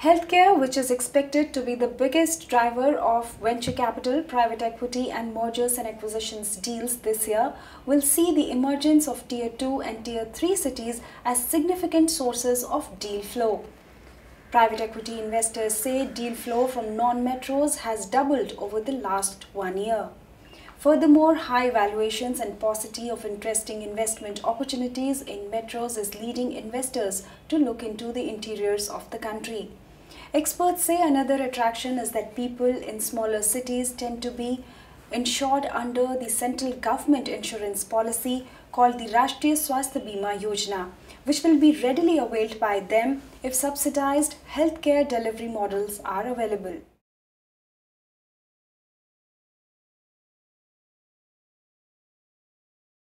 Healthcare, which is expected to be the biggest driver of venture capital, private equity and mergers and acquisitions deals this year, will see the emergence of Tier 2 and Tier 3 cities as significant sources of deal flow. Private equity investors say deal flow from non-metros has doubled over the last 1 year. Furthermore, high valuations and paucity of interesting investment opportunities in metros is leading investors to look into the interiors of the country. Experts say another attraction is that people in smaller cities tend to be insured under the central government insurance policy called the Rashtriya Swasthya Bima Yojana, which will be readily availed by them if subsidized healthcare delivery models are available.